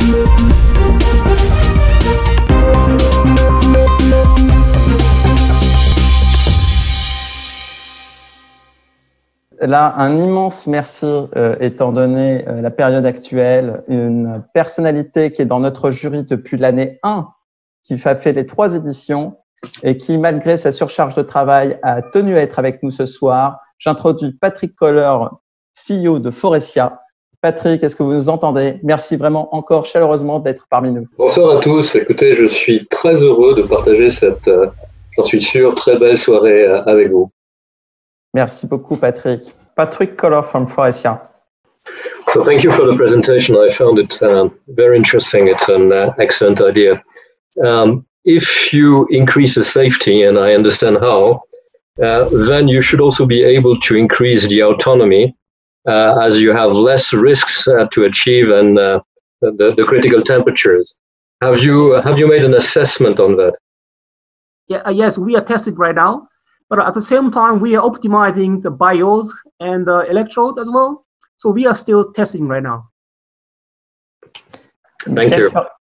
Là, un immense merci, étant donné la période actuelle, une personnalité qui est dans notre jury depuis l'année 1, qui a fait les 3 éditions et qui, malgré sa surcharge de travail, a tenu à être avec nous ce soir. J'introduis Patrick Koller, CEO de Forestia. Patrick, est-ce que vous nous entendez? Merci vraiment encore chaleureusement d'être parmi nous. Bonsoir à tous. Écoutez, je suis très heureux de partager cette, j'en suis sûr, très belle soirée avec vous. Merci beaucoup, Patrick. Patrick Koller from Forestia. So thank you for the presentation. I found it very interesting. It's an excellent idea. If you increase the safety, and I understand how, then you should also be able to increase the autonomy as you have less risks to achieve and the critical temperatures. Have you made an assessment on that? Yeah, yes, we are testing right now. But at the same time, we are optimizing the BIOS and the electrode as well. So we are still testing right now. Thank you.